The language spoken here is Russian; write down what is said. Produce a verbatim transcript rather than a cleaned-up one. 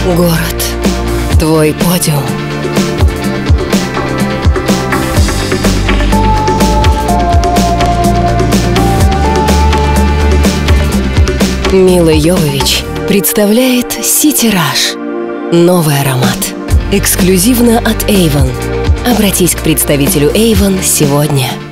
Город. Твой подиум. Мила Йовович представляет City Rush. Новый аромат. Эксклюзивно от Avon. Обратись к представителю Avon сегодня.